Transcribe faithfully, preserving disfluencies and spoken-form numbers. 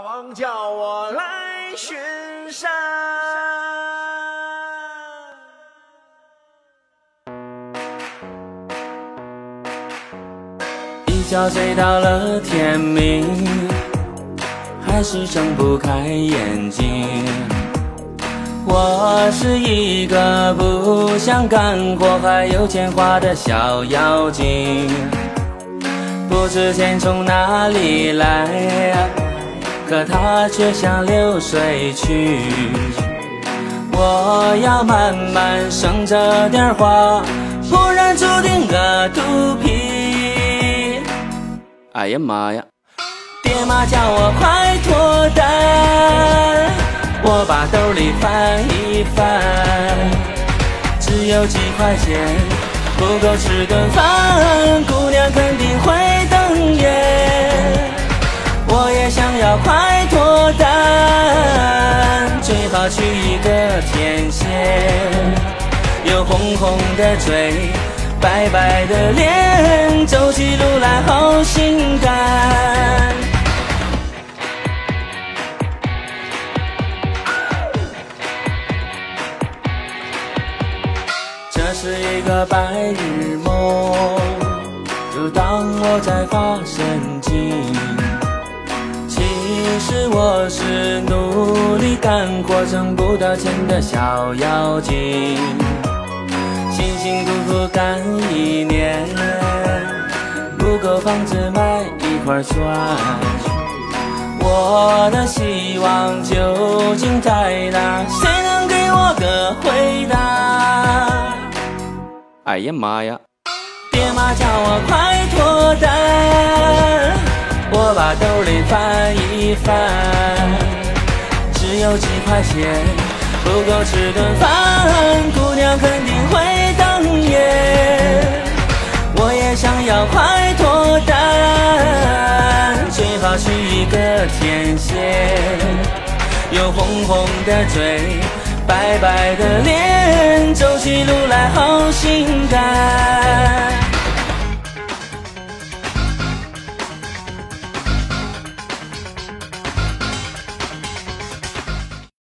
王叫我来巡山。 一觉睡到了天明，还是睁不开眼睛。我是一个不想干活还有钱花的小妖精，不知钱从哪里来，可它却像流水去。我要慢慢生这点花，不然注定个肚皮。哎呀妈呀！爹妈叫我快脱单，我把兜里翻一翻，只有几块钱不够吃顿饭，姑娘肯定会瞪眼。我也想要快脱单，最好娶一个天仙，有红红的嘴，白白的脸，走起路来好性感。这是一个白日梦，就当我在发神经。其实我是努力干活挣不到钱的小妖精，辛辛苦苦干一年，不够房子买一块砖。我的希望究竟在哪？谁能给我个回答？哎呀妈呀！爹妈叫我快脱单，我把兜里翻一翻，只有几块钱不够吃顿饭，姑娘肯定会瞪眼。我也想要快脱单，最好娶一个天仙，有红红的嘴，白白的脸，走起路来好性感。